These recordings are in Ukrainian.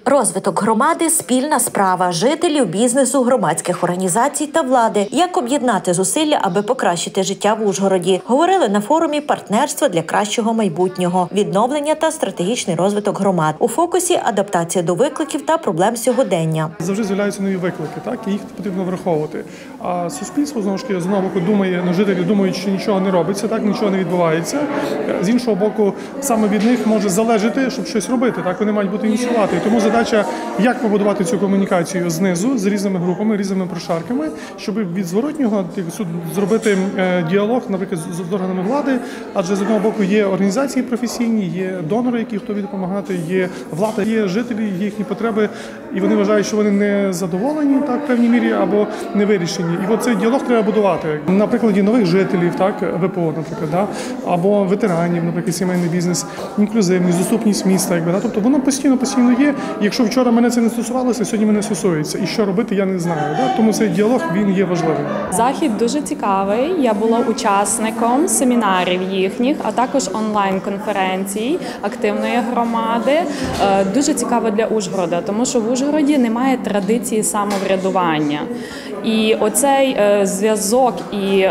Розвиток громади – спільна справа жителів, бізнесу, громадських організацій та влади. Як об'єднати зусилля, аби покращити життя в Ужгороді? Говорили на форумі «Партнерство для кращого майбутнього. Відновлення та стратегічний розвиток громад». У фокусі – адаптація до викликів та проблем сьогодення. Завжди з'являються нові виклики, так, і їх потрібно враховувати. А суспільство, знову ж таки, з одного боку думає, жителі думають, що нічого не робиться, так, нічого не відбувається. З іншого боку, саме від них може залежати, щоб щось робити, так, вони мають бути ініціювати. Тому задача, як побудувати цю комунікацію знизу, з різними групами, різними прошарками, щоб від зворотнього зробити діалог, наприклад, з органами влади, адже з одного боку є організації професійні, є донори, які готові допомагати, є влада, є жителі, є їхні потреби, і вони вважають, що вони не задоволені, так, в певній мірі, або не вирішені. І от цей діалог треба будувати. На прикладі нових жителів, так, ВПО, наприклад, да, або ветеранів, наприклад, сімейний бізнес, інклюзивність, доступність міста, якби, да, тобто воно постійно є. І якщо вчора мене це не стосувалося, сьогодні мене стосується. І що робити, я не знаю. Да? Тому цей діалог, він є важливим. Захід дуже цікавий. Я була учасником семінарів їхніх, а також онлайн-конференцій активної громади. Дуже цікаво для Ужгорода, тому що в Ужгороді немає традиції самоврядування. І оцей зв'язок і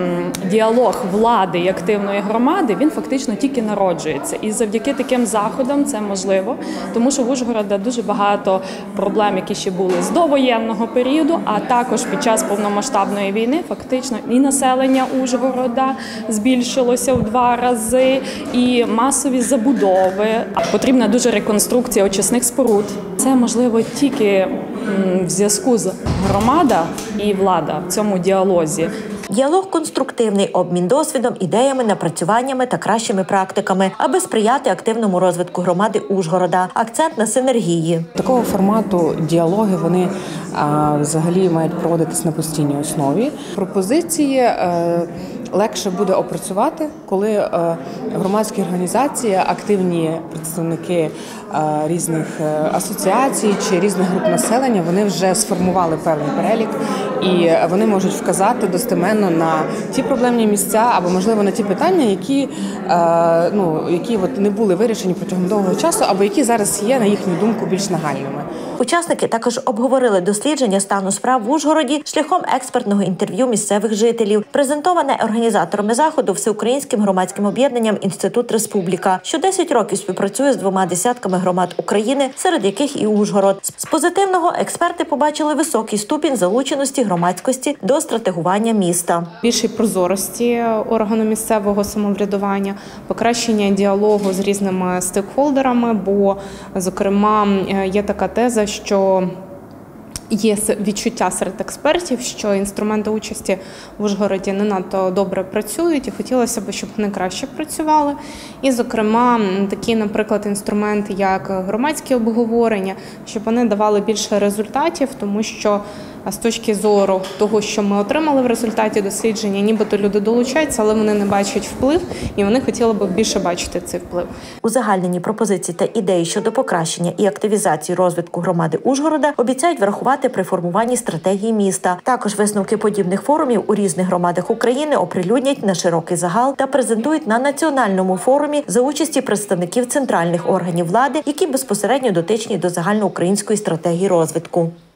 діалог влади і активної громади, він фактично тільки народжується. І завдяки таким заходам це можливо, тому що в Ужгорода дуже багато проблем, які ще були з довоєнного періоду, а також під час повномасштабної війни фактично і населення Ужгорода збільшилося в 2 рази, і масові забудови. Потрібна дуже реконструкція очисних споруд. Це можливо тільки в зв'язку з громада і влада в цьому діалозі. Діалог конструктивний, обмін досвідом, ідеями, напрацюваннями та кращими практиками, аби сприяти активному розвитку громади Ужгорода. Акцент на синергії. Такого формату діалоги, вони взагалі мають проводитись на постійній основі. Пропозиції легше буде опрацювати, коли громадські організації, активні представники різних асоціацій чи різних груп населення, вони вже сформували певний перелік і вони можуть вказати достеменно на ті проблемні місця або, можливо, на ті питання, які не були вирішені протягом довгого часу, або які зараз є, на їхню думку, більш нагальними. Учасники також обговорили дослідження стану справ в Ужгороді шляхом експертного інтерв'ю місцевих жителів, презентоване організаторами заходу Всеукраїнським громадським об'єднанням «Інститут Республіка», що 10 років співпрацює з 2 десятками громад України, серед яких і Ужгород. З позитивного експерти побачили високий ступінь залученості громадськості до стратегування міста. Більшій прозорості органу місцевого самоврядування, покращення діалогу з різними стейкхолдерами, бо, зокрема, є така теза, що є відчуття серед експертів, що інструменти участі в Ужгороді не надто добре працюють, і хотілося б, щоб вони краще працювали. І, зокрема, такі, наприклад, інструменти, як громадські обговорення, щоб вони давали більше результатів, тому що з точки зору того, що ми отримали в результаті дослідження, нібито люди долучаються, але вони не бачать вплив, і вони хотіли б більше бачити цей вплив. Узагальнені пропозиції та ідеї щодо покращення і активізації розвитку громади Ужгорода обіцяють врахувати при формуванні стратегії міста. Також висновки подібних форумів у різних громадах України оприлюднять на широкий загал та презентують на національному форумі за участі представників центральних органів влади, які безпосередньо дотичні до загальноукраїнської стратегії розвитку.